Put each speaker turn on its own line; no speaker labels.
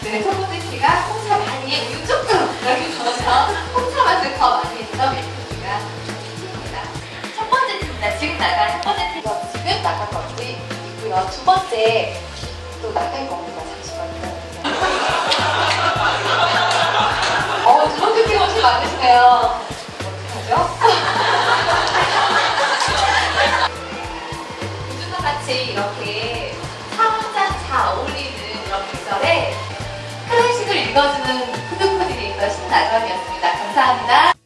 네, 첫 번째 티가 홍차 많이 우유 뚝뚝 이렇게 넣어서 홍차 맛을 더 많이 했던 밀크티가 입니다. 첫 번째 티입니다. 지금 나간 첫 번째 티가 지금 나갈 것들이 있고요. 두 번째 또 나갈 겁니다. 잠시만요. 두 번째 티가 훨씬 많으시네요. 어떡하죠? 요즘과 같이 이렇게 사원장 잘 어울리는 이런 계절에 클래식을 읽어주는 푸드코디네이터 신나정이었습니다. 감사합니다.